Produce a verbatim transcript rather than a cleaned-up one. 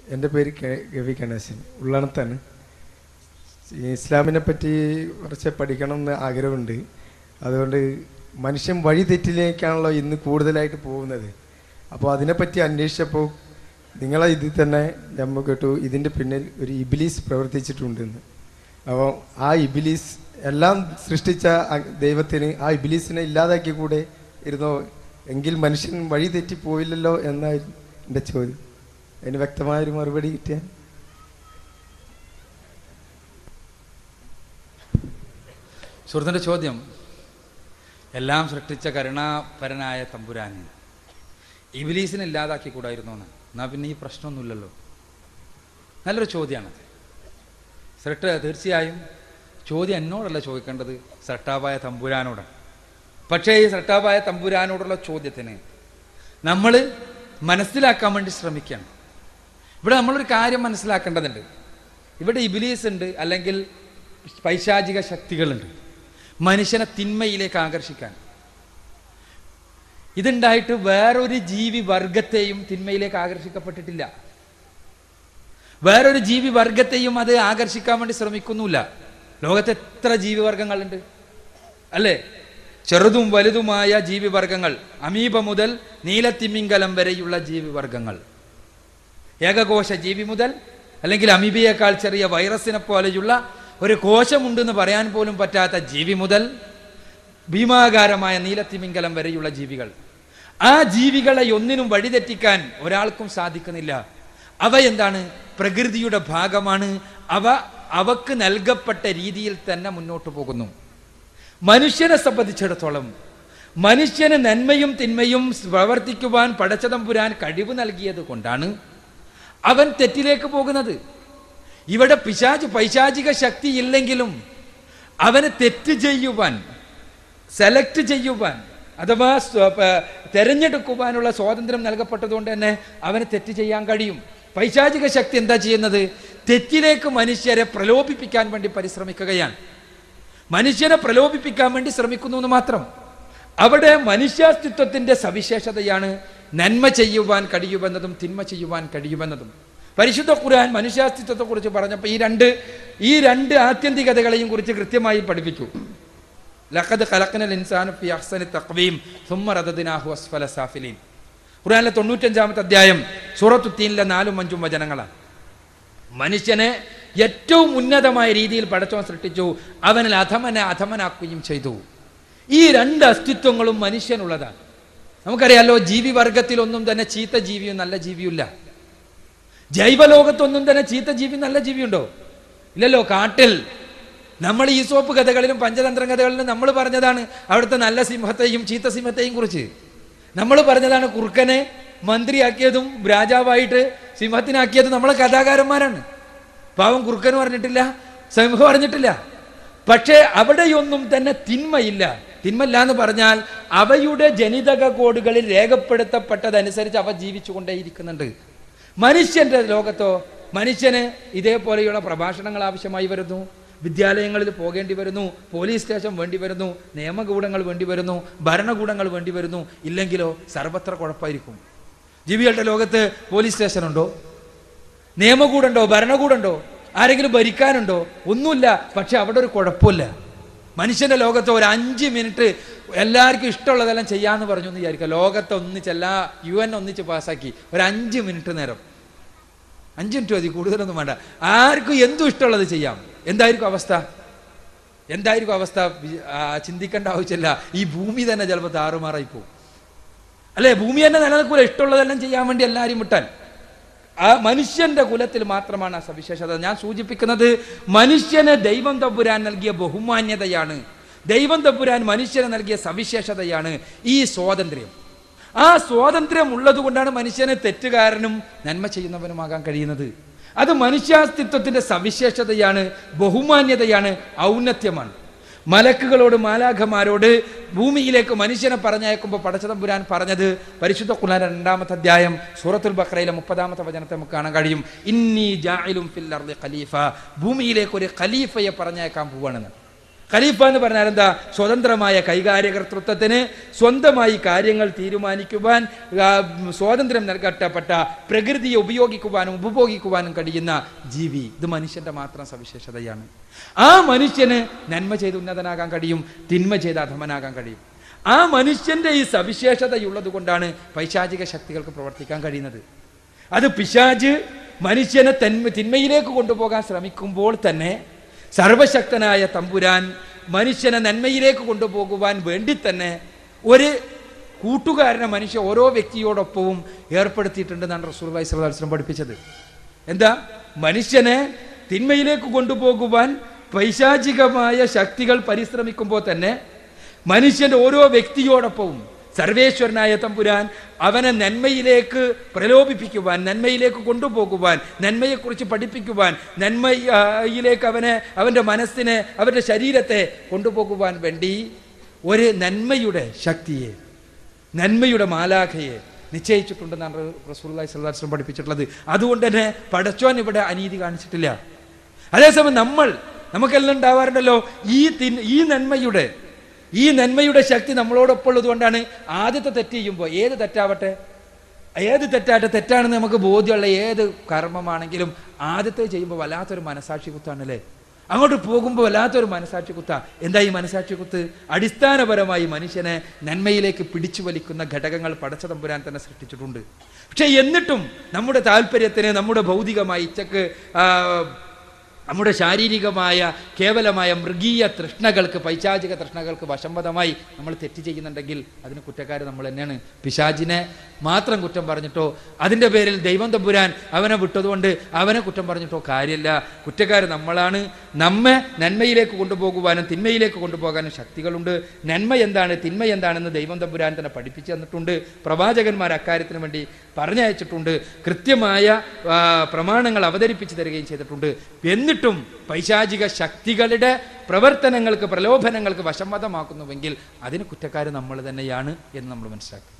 എൻ്റെ പേര് കെ ഗവി ഗണേശൻ, ഉള്ളണത്താണ്. ഇസ്ലാമിനെ പറ്റി കുറച്ച് പഠിക്കണം എന്ന് ആഗ്രഹമുണ്ട്. അതുകൊണ്ട് മനുഷ്യൻ വഴി തെറ്റിലേക്കാണല്ലോ ഇന്ന് കൂടുതലായിട്ട് പോകുന്നത്. അപ്പോൾ അതിനെപ്പറ്റി അന്വേഷിച്ചപ്പോൾ നിങ്ങളെ ഇതിൽ തന്നെ നമ്മൾ കേട്ടു ഇതിൻ്റെ പിന്നിൽ ഒരു ഇബിലീസ് പ്രവർത്തിച്ചിട്ടുണ്ടെന്ന്. അപ്പോൾ ആ ഇബിലീസ് എല്ലാം സൃഷ്ടിച്ച ദൈവത്തിന് ആ ഇബിലീസിനെ ഇല്ലാതാക്കി കൂടെ ഇരുന്നോ എങ്കിൽ മനുഷ്യൻ വഴി തെറ്റിപ്പോയില്ലല്ലോ എന്നായിരുന്നു എൻ്റെ ചോദ്യം. അതിന് വ്യക്തമായൊരു മറുപടി കിട്ടിയാൽ. സുഹൃത്തിൻ്റെ ചോദ്യം, എല്ലാം സൃഷ്ടിച്ച കരുണാപരനായ തമ്പുരാന് ഇബിലീസിനെ ഇല്ലാതാക്കി കൂടായിരുന്നു എന്ന്. എന്നാൽ പിന്നെ ഈ പ്രശ്നമൊന്നുമില്ലല്ലോ. നല്ലൊരു ചോദ്യമാണത്. സൃഷ്ട തീർച്ചയായും ചോദ്യം എന്നോടല്ല ചോദിക്കേണ്ടത്, സൃഷ്ടാവായ തമ്പുരാനോടാണ്. പക്ഷേ ഈ സൃഷ്ടാവായ തമ്പുരാനോടുള്ള ചോദ്യത്തിന് നമ്മൾ മനസ്സിലാക്കാൻ വേണ്ടി ശ്രമിക്കണം. ഇവിടെ നമ്മളൊരു കാര്യം മനസ്സിലാക്കേണ്ടതുണ്ട്. ഇവിടെ ഇബിലീസ് ഉണ്ട്, അല്ലെങ്കിൽ പൈശാചിക ശക്തികളുണ്ട് മനുഷ്യനെ തിന്മയിലേക്ക് ആകർഷിക്കാൻ. ഇതുണ്ടായിട്ട് വേറൊരു ജീവി വർഗത്തെയും തിന്മയിലേക്ക് ആകർഷിക്കപ്പെട്ടിട്ടില്ല. വേറൊരു ജീവി വർഗത്തെയും അത് ആകർഷിക്കാൻ വേണ്ടി ശ്രമിക്കുന്നില്ല. ലോകത്ത് എത്ര ജീവിവർഗങ്ങളുണ്ട് അല്ലേ? ചെറുതും വലുതുമായ ജീവിവർഗങ്ങൾ, അമീബ മുതൽ നീലത്തിമിംഗലം വരെയുള്ള ജീവിവർഗങ്ങൾ, ഏകകോശ ജീവി മുതൽ അല്ലെങ്കിൽ അമീബയേക്കാൾ ചെറിയ വൈറസിനെ പോലെയുള്ള ഒരു കോശമുണ്ടെന്ന് പറയാൻ പോലും പറ്റാത്ത ജീവി മുതൽ ഭീമാകാരമായ നീലത്തിമിംഗലം വരെയുള്ള ജീവികൾ. ആ ജീവികളെ ഒന്നിനും വഴിതെറ്റിക്കാൻ ഒരാൾക്കും സാധിക്കുന്നില്ല. അവ എന്താണ്? പ്രകൃതിയുടെ ഭാഗമാണ്. അവ അവക്ക് നൽകപ്പെട്ട രീതിയിൽ തന്നെ മുന്നോട്ട് പോകുന്നു. മനുഷ്യനെ സംബന്ധിച്ചിടത്തോളം മനുഷ്യന് നന്മയും തിന്മയും പ്രവർത്തിക്കുവാൻ പടച്ചതമ്പുരാൻ കഴിവ് നൽകിയത് കൊണ്ടാണ് അവൻ തെറ്റിലേക്ക് പോകുന്നത്. ഇവിടെ പിശാച് പൈശാചിക ശക്തി ഇല്ലെങ്കിലും അവന് തെറ്റ് ചെയ്യുവാൻ, സെലക്ട് ചെയ്യുവാൻ അഥവാ തെരഞ്ഞെടുക്കുവാനുള്ള സ്വാതന്ത്ര്യം നൽകപ്പെട്ടതുകൊണ്ട് തന്നെ അവന് തെറ്റ് ചെയ്യാൻ കഴിയും. പൈശാചിക ശക്തി എന്താ ചെയ്യുന്നത്? തെറ്റിലേക്ക് മനുഷ്യരെ പ്രലോഭിപ്പിക്കാൻ വേണ്ടി പരിശ്രമിക്കുകയാണ്. മനുഷ്യനെ പ്രലോഭിപ്പിക്കാൻ വേണ്ടി ശ്രമിക്കുന്നു എന്ന് മാത്രം. അവിടെ മനുഷ്യാസ്തിത്വത്തിന്റെ സവിശേഷതയാണ് നന്മ ചെയ്യുവാൻ കഴിയുമെന്നതും തിന്മ ചെയ്യുവാൻ കഴിയുമെന്നതും. പരിശുദ്ധ ഖുർആൻ മനുഷ്യാസ്തിത്വത്തെ കുറിച്ച് പറഞ്ഞപ്പോൾ ഈ രണ്ട് ഈ രണ്ട് ആത്യന്തികതകളെയും കുറിച്ച് കൃത്യമായി പഠിപ്പിച്ചു. ലഖദ് ഖലഖ്നൽ ഇൻസാന ഫീ അഹ്സനി തഖ്വീം സുമ്മ റദദ്നാഹു അസ്ഫല സാഫിലീൻ. ഖുർആനിലെ തൊണ്ണൂറ്റഞ്ചാമത്തെ അധ്യായം സൂറത്തു തീനിലെ നാലും അഞ്ചും വചനങ്ങളാണ്. മനുഷ്യനെ ഏറ്റവും ഉന്നതമായ രീതിയിൽ പടച്ചവൻ സൃഷ്ടിച്ചു, അവനിൽ അധമനെ അധമനാക്കുകയും ചെയ്തു. ഈ രണ്ട് അസ്തിത്വങ്ങളും മനുഷ്യനുള്ളതാണ്. നമുക്കറിയാലോ, ജീവിവർഗത്തിലൊന്നും തന്നെ ചീത്ത ജീവിയും നല്ല ജീവിയുമില്ല. ജൈവലോകത്തൊന്നും തന്നെ ചീത്ത ജീവി നല്ല ജീവിയുണ്ടോ? ഇല്ലല്ലോ. കാട്ടിൽ നമ്മൾ ഈ സോപ്പ് കഥകളിലും പഞ്ചതന്ത്ര കഥകളിലും നമ്മൾ പറഞ്ഞതാണ് അവിടുത്തെ നല്ല സിംഹത്തെയും ചീത്ത സിംഹത്തെയും കുറിച്ച്. നമ്മൾ പറഞ്ഞതാണ് കുറുക്കനെ മന്ത്രിയാക്കിയതും രാജാവായിട്ട് സിംഹത്തിനാക്കിയതും നമ്മളെ കഥാകാരന്മാരാണ്. പാവം കുറുക്കന് പറഞ്ഞിട്ടില്ല, സിംഹം പറഞ്ഞിട്ടില്ല. പക്ഷേ അവിടെയൊന്നും തന്നെ തിന്മയില്ല. തിന്മയില്ല എന്ന് പറഞ്ഞാൽ അവയുടെ ജനിതക കോഡുകളിൽ രേഖപ്പെടുത്തപ്പെട്ടതനുസരിച്ച് അവ ജീവിച്ചു കൊണ്ടേയിരിക്കുന്നുണ്ട്. മനുഷ്യന്റെ ലോകത്തോ മനുഷ്യന് ഇതേപോലെയുള്ള പ്രഭാഷണങ്ങൾ ആവശ്യമായി വരുന്നു, വിദ്യാലയങ്ങളിൽ പോകേണ്ടി വരുന്നു, പോലീസ് സ്റ്റേഷൻ വേണ്ടി വരുന്നു, നിയമകൂടങ്ങൾ വേണ്ടി വരുന്നു, ഭരണകൂടങ്ങൾ വേണ്ടി വരുന്നു. ഇല്ലെങ്കിലോ സർവത്ര കുഴപ്പമായിരിക്കും. ജീവികളുടെ ലോകത്ത് പോലീസ് സ്റ്റേഷൻ ഉണ്ടോ? നിയമകൂടുണ്ടോ? ഭരണകൂടുണ്ടോ? ആരെങ്കിലും ഭരിക്കാനുണ്ടോ? ഒന്നുമില്ല. പക്ഷെ അവിടെ ഒരു കുഴപ്പമില്ല. മനുഷ്യന്റെ ലോകത്ത് ഒരു അഞ്ച് മിനിറ്റ് എല്ലാവർക്കും ഇഷ്ടമുള്ളതെല്ലാം ചെയ്യാന്ന് പറഞ്ഞു എന്ന് വിചാരിക്കുക. ലോകത്ത് ഒന്നിച്ച് എല്ലാ യു എൻ ഒന്നിച്ച് പാസ്സാക്കി ഒരു അഞ്ച് മിനിറ്റ് നേരം, അഞ്ച് മിനിറ്റ് മതി, കൂടുതലൊന്നും വേണ്ട. ആർക്കും എന്തും ഇഷ്ടമുള്ളത് ചെയ്യാം. എന്തായിരിക്കും അവസ്ഥ? എന്തായിരിക്കും അവസ്ഥ? ചിന്തിക്കേണ്ട ആവശ്യമില്ല. ഈ ഭൂമി തന്നെ ചിലപ്പോൾ താറുമാറായി പോകും അല്ലേ? ഭൂമി തന്നെ നിലനിൽക്കൂല. ഇഷ്ടമുള്ളതെല്ലാം ചെയ്യാൻ വേണ്ടി എല്ലാവരും വിട്ടാൽ. ആ മനുഷ്യന്റെ കുലത്തിൽ മാത്രമാണ് ആ സവിശേഷത. ഞാൻ സൂചിപ്പിക്കുന്നത് മനുഷ്യന് ദൈവം തമ്പുരാൻ നൽകിയ ബഹുമാന്യതയാണ്, ദൈവം തമ്പുരാൻ മനുഷ്യന് നൽകിയ സവിശേഷതയാണ് ഈ സ്വാതന്ത്ര്യം. ആ സ്വാതന്ത്ര്യം ഉള്ളത് കൊണ്ടാണ് മനുഷ്യന് തെറ്റുകാരനും നന്മ ചെയ്യുന്നവനുമാകാൻ കഴിയുന്നത്. അത് മനുഷ്യാസ്തിത്വത്തിന്റെ സവിശേഷതയാണ്, ബഹുമാന്യതയാണ്, ഔന്നത്യമാണ്. മലക്കുകളോട് മാലാഖമാരോട് ഭൂമിയിലേക്ക് മനുഷ്യനെ പറഞ്ഞയക്കുമ്പോൾ പടച്ചതമ്പുരാൻ പറഞ്ഞത് പരിശുദ്ധ ഖുർആൻ രണ്ടാമത്തെ അധ്യായം സൂറത്തുൽ ബഖറയിലെ മുപ്പതാമത്തെ വചനത്തെ നമുക്ക് കാണാൻ കഴിയും. ഇന്നി ജാഇലുൻ ഫിൽ അർളി ഖലീഫ, ഭൂമിയിലേക്ക് ഒരു ഖലീഫയെ പറഞ്ഞയക്കാൻ പോവാണെന്ന്. ഖലീഫ എന്ന് പറഞ്ഞാൽ എന്താ? സ്വതന്ത്രമായ കൈകാര്യകർത്തൃത്വത്തിന്, സ്വന്തമായി കാര്യങ്ങൾ തീരുമാനിക്കുവാൻ സ്വാതന്ത്ര്യം നൽകപ്പെട്ട, പ്രകൃതിയെ ഉപയോഗിക്കുവാനും ഉപഭോഗിക്കുവാനും കഴിയുന്ന ജീവി. ഇത് മനുഷ്യന്റെ മാത്രം സവിശേഷതയാണ്. ആ മനുഷ്യന് നന്മ ചെയ്ത് ഉന്നതനാകാൻ കഴിയും, തിന്മ ചെയ്ത് അധമനാകാൻ കഴിയും. ആ മനുഷ്യന്റെ ഈ സവിശേഷതയുള്ളത് കൊണ്ടാണ് പൈശാചിക ശക്തികൾക്ക് പ്രവർത്തിക്കാൻ കഴിയുന്നത്. അത് പിശാച് മനുഷ്യനെ തന്മ തിന്മയിലേക്ക് കൊണ്ടുപോകാൻ ശ്രമിക്കുമ്പോൾ തന്നെ സർവശക്തനായ തമ്പുരാൻ മനുഷ്യനെ നന്മയിലേക്ക് കൊണ്ടുപോകുവാൻ വേണ്ടി തന്നെ ഒരു കൂട്ടുകാരനെ മനുഷ്യ ഓരോ വ്യക്തിയോടൊപ്പവും ഏർപ്പെടുത്തിയിട്ടുണ്ടെന്നാണ് റസൂലുള്ളാഹി സ്വല്ലല്ലാഹു അലൈഹി വസല്ലം പഠിപ്പിച്ചത്. എന്താ? മനുഷ്യനെ തിന്മയിലേക്ക് കൊണ്ടുപോകുവാൻ പൈശാചികമായ ശക്തികൾ പരിശ്രമിക്കുമ്പോൾ തന്നെ മനുഷ്യന്റെ ഓരോ വ്യക്തിയോടൊപ്പവും സർവേശ്വരനായ തമ്പുരാൻ അവനെ നന്മയിലേക്ക് പ്രലോഭിപ്പിക്കുവാൻ, നന്മയിലേക്ക് കൊണ്ടുപോകുവാൻ, നന്മയെക്കുറിച്ച് പഠിപ്പിക്കുവാൻ, നന്മയിലേക്ക് അവനെ, അവൻ്റെ മനസ്സിനെ, അവൻ്റെ ശരീരത്തെ കൊണ്ടുപോകുവാൻ വേണ്ടി ഒരു നന്മയുടെ ശക്തിയെ, നന്മയുടെ മാലാഖയെ നിശ്ചയിച്ചിട്ടുണ്ടെന്നാണ് റസൂലുള്ളാഹി സ്വല്ലല്ലാഹു അലൈഹി വസല്ലം പഠിപ്പിച്ചിട്ടുള്ളത്. അതുകൊണ്ട് തന്നെ പടച്ചോൻ ഇവിടെ അനീതി കാണിച്ചിട്ടില്ല. അതേസമയം നമ്മൾ നമുക്കെല്ലാം ഉണ്ടാവാറുണ്ടല്ലോ ഈ ഈ നന്മയുടെ ഈ നന്മയുടെ ശക്തി നമ്മളോടൊപ്പം ഉള്ളത് കൊണ്ടാണ് ആദ്യത്തെ തെറ്റ് ചെയ്യുമ്പോൾ, ഏത് തെറ്റാവട്ടെ, ഏത് തെറ്റാട്ടെ, തെറ്റാണെന്ന് നമുക്ക് ബോധ്യമുള്ള ഏത് കർമ്മമാണെങ്കിലും ആദ്യത്തെ ചെയ്യുമ്പോൾ വല്ലാത്തൊരു മനസാക്ഷി കുത്താണല്ലേ. അങ്ങോട്ട് പോകുമ്പോൾ വല്ലാത്തൊരു മനസാക്ഷി കുത്താ. എന്താ ഈ മനസാക്ഷി കുത്ത്? അടിസ്ഥാനപരമായി മനുഷ്യനെ നന്മയിലേക്ക് പിടിച്ചു വലിക്കുന്ന ഘടകങ്ങൾ പടച്ച തമ്പുരാൻ തന്നെ സൃഷ്ടിച്ചിട്ടുണ്ട്. പക്ഷെ എന്നിട്ടും നമ്മുടെ താല്പര്യത്തിന്, നമ്മുടെ ഭൗതികമായ ഇച്ഛക്ക്, നമ്മുടെ ശാരീരികമായ കേവലമായ മൃഗീയ തൃഷ്ണകൾക്ക്, പൈശാചിക തൃഷ്ണകൾക്ക് വശംവദമായി നമ്മൾ തെറ്റ് ചെയ്യുന്നുണ്ടെങ്കിൽ അതിന് കുറ്റക്കാർ നമ്മൾ തന്നെയാണ്. പിശാചിനെ മാത്രം കുറ്റം പറഞ്ഞിട്ടോ അതിൻ്റെ പേരിൽ ദൈവം തമ്പുരാൻ അവനെ വിട്ടതുകൊണ്ട് അവനെ കുറ്റം പറഞ്ഞിട്ടോ കാര്യമില്ല. കുറ്റക്കാർ നമ്മളാണ്. നമ്മെ നന്മയിലേക്ക് കൊണ്ടുപോകുവാനും തിന്മയിലേക്ക് കൊണ്ടുപോകാനും ശക്തികളുണ്ട്. നന്മ എന്താണ്, തിന്മ എന്താണെന്ന് ദൈവം തമ്പുരാൻ തന്നെ പഠിപ്പിച്ചു തന്നിട്ടുണ്ട്. പ്രവാചകന്മാർ അക്കാര്യത്തിന് വേണ്ടി പറഞ്ഞയച്ചിട്ടുണ്ട്. കൃത്യമായ പ്രമാണങ്ങൾ അവതരിപ്പിച്ചു തരികയും ചെയ്തിട്ടുണ്ട്. എന്നിട്ടും പൈശാചിക ശക്തികളുടെ പ്രവർത്തനങ്ങൾക്ക്, പ്രലോഭനങ്ങൾക്ക് വശംവദമാക്കുന്നുവെങ്കിൽ അതിന് കുറ്റക്കാർ നമ്മൾ തന്നെയാണ് എന്ന് നമ്മൾ മനസ്സിലാക്കുക.